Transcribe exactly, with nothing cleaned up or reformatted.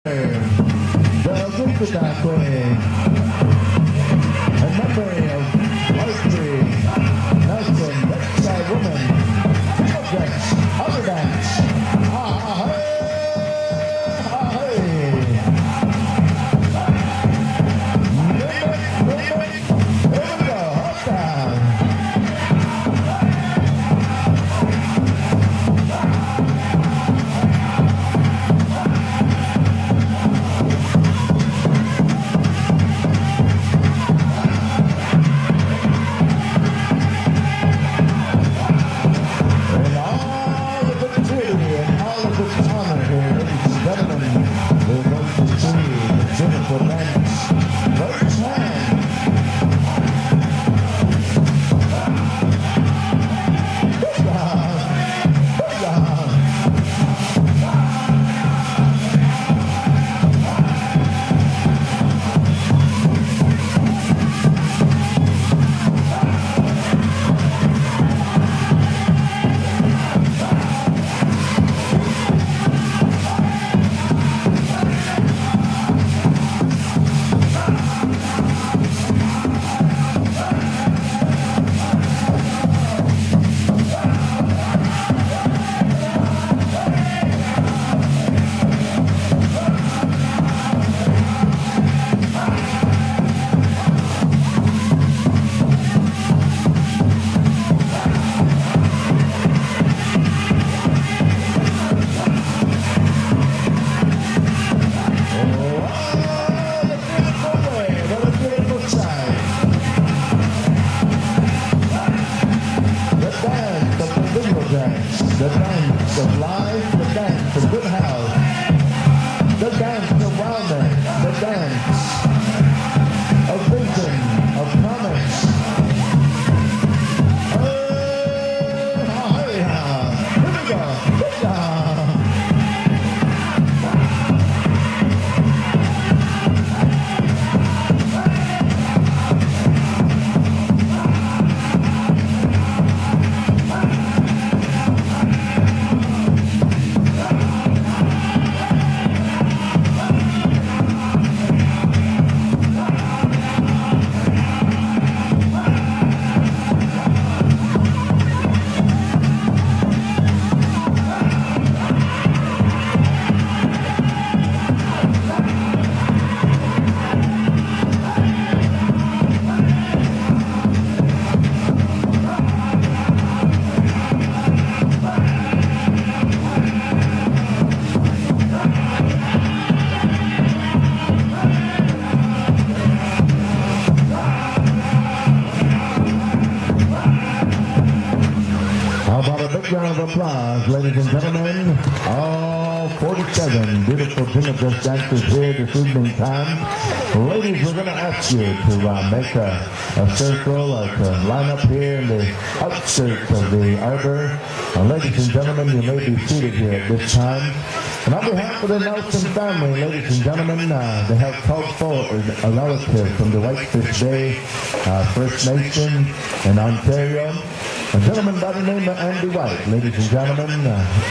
That way. In memory of Marjorie, Nelson, Westside Woman, Jingle, Other Dance. Ah, hey, ah, hey. Here we go, hop down. The dance of life, the dance of good health, the dance of wellness, the dance of vision, of promise. Oh, here we go. Good job. How about a big round of applause, ladies and gentlemen? All forty-seven beautiful Jingle Dress dancers here this evening time. Ladies, we're going to ask you to uh, make a, a circle, uh, to line up here in the outskirts of the arbor. Uh, ladies and gentlemen, you may be seated here at this time. And on behalf of the Nelson family, ladies and gentlemen, uh, they have called forward a relative from the Whitefish Bay uh, First Nation in Ontario. A gentleman by the name of Andy White, ladies and gentlemen. Uh,